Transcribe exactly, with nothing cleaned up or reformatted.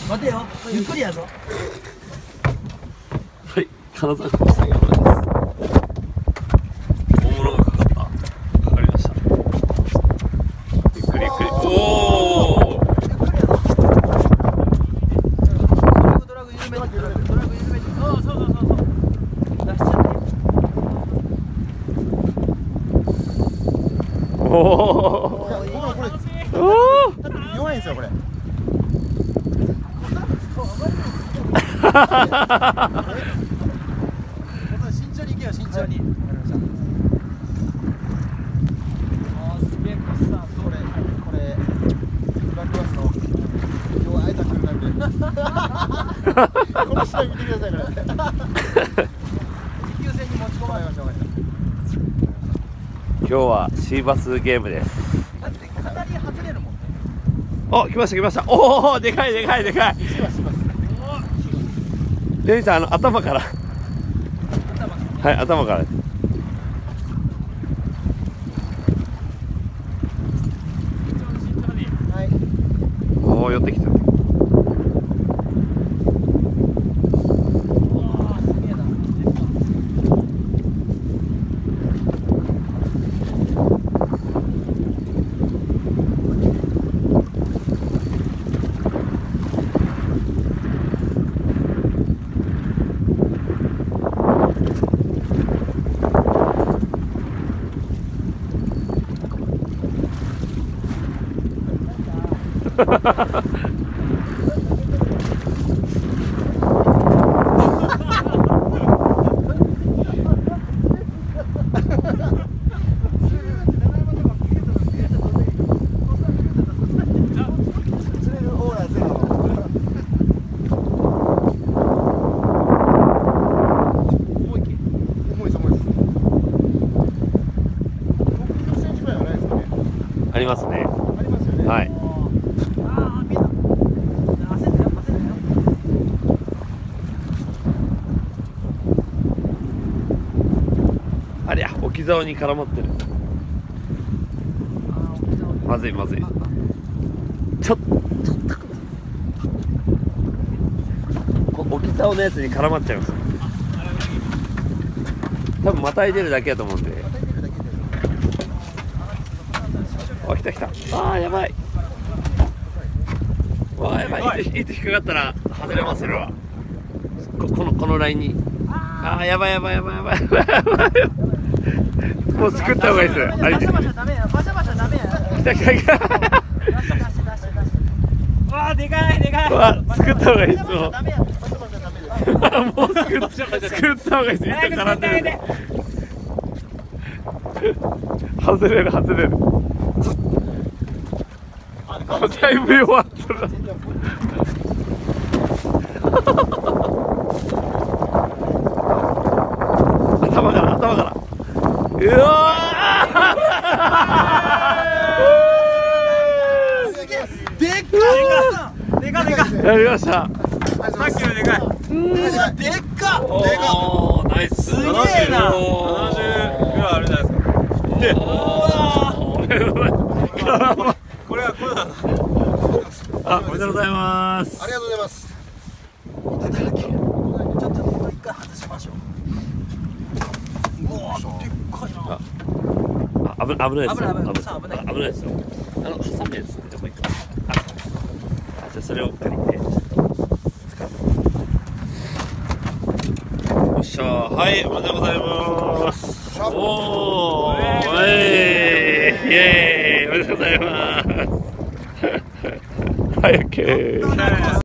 待てよ、ゆっくりやぞ。 はい、金沢コースターがございます。大物がかかった。かかりました。ゆっくりゆっくり。おお。 ドラグ緩めて、ドラグ緩めて。そうそうそうそう。出しちゃって。 おお。おお。 弱いんですよこれ。慎重に行けよ、慎重に。ああ、すげえコスター、これ、これ、フランクバスの弱いタックルなんで。この下見てください、これ。持久戦に持ち込まれました、これ。 今日はシーバスゲームです。 だって語り外れるもんね。 お、来ました来ました。おお、でかいでかいでかい。レミさん、あの頭から。はい、頭からです。 はい。 おお、寄ってきた。ありますね。 ありますよね。 はい。 ああ、見えた。焦んなよ、焦んなよ。 ありゃ、置き竿に絡まってる。 ああ、置き竿に。 まずいまずい。ちょっちょっとこ置き竿のやつに絡まっちゃいます。多分またいでるだけやと思うんで。あ、来た来た。ああ、やばい。わあ、やばい。糸引っかかったら外れますよ。ここのこのラインに。ああ、やばいやばいやばいやばいやばいやばい。もう作った方がいいです。あれ。 バシャバシャダメや。バシャバシャダメや。 来た来た来た。 出して出して出して出して。わあ、でかいでかい。 わあ、作った方がいいです。もう。 ダメや。バシャバシャダメです。 もう作っ作った方がいいです。糸絡んでる。外れる外れる。だいぶ弱ったな。頭から頭から。うわすげえ。でっかい。でかでか。 やりました。 さっきのでかい。でっか。 おお、ナイス。 すげえな。 ななじゅうぐらいあるじゃないですか。で、これはこれだな。 あ、おめでとうございます。 ありがとうございます。 糸だらけ。ちょっと一回外しましょう。うわー、でっかいな。 あ、危ない危ないですよ。 危ない危ない危ない危ないですよ。あのハサミですね。どこ行くか。あ、じゃあそれを借りてちょっと使って。よっしゃー、はい、おめでとうございます。おお、イエーイ、イエーイ、おめでとうございます。はい、オッケー。